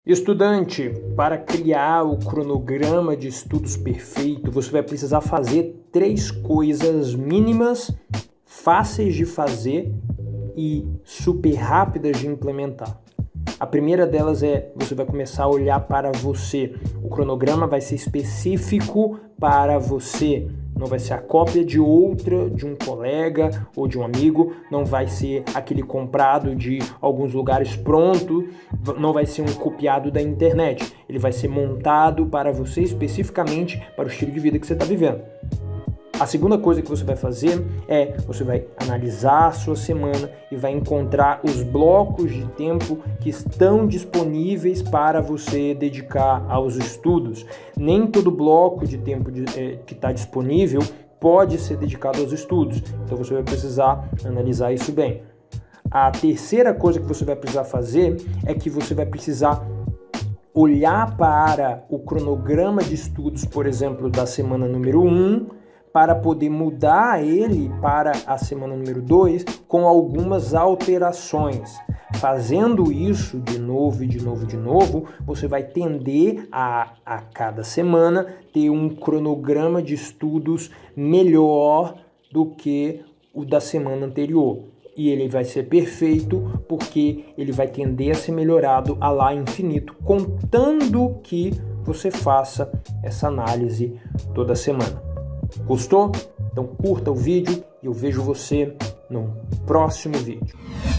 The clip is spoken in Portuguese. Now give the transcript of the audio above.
Estudante, para criar o cronograma de estudos perfeito, você vai precisar fazer 3 coisas mínimas, fáceis de fazer e super rápidas de implementar. A primeira delas é, você vai começar a olhar para você. O cronograma vai ser específico para você. Não vai ser a cópia de um colega ou de um amigo, não vai ser aquele comprado de alguns lugares pronto, não vai ser um copiado da internet. Ele vai ser montado para você especificamente para o estilo de vida que você está vivendo. A segunda coisa que você vai fazer é, você vai analisar a sua semana e vai encontrar os blocos de tempo que estão disponíveis para você dedicar aos estudos. Nem todo bloco de tempo que está disponível pode ser dedicado aos estudos, então você vai precisar analisar isso bem. A terceira coisa que você vai precisar fazer é que você vai precisar olhar para o cronograma de estudos, por exemplo, da semana número 1, para poder mudar ele para a semana número 2 com algumas alterações. Fazendo isso de novo e de novo e de novo, você vai tender a cada semana ter um cronograma de estudos melhor do que o da semana anterior. E ele vai ser perfeito porque ele vai tender a ser melhorado a lá infinito, contando que você faça essa análise toda semana. Gostou? Então curta o vídeo e eu vejo você no próximo vídeo.